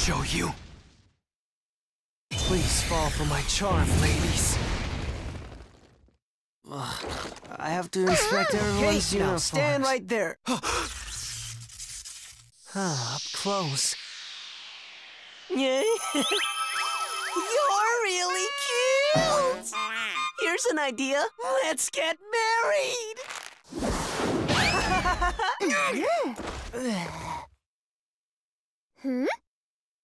show you. Please fall for my charm, ladies. I have to inspect everyone's uniforms. Now stand right there. Up close. You're really cute! Here's an idea. Let's get married! Hmm?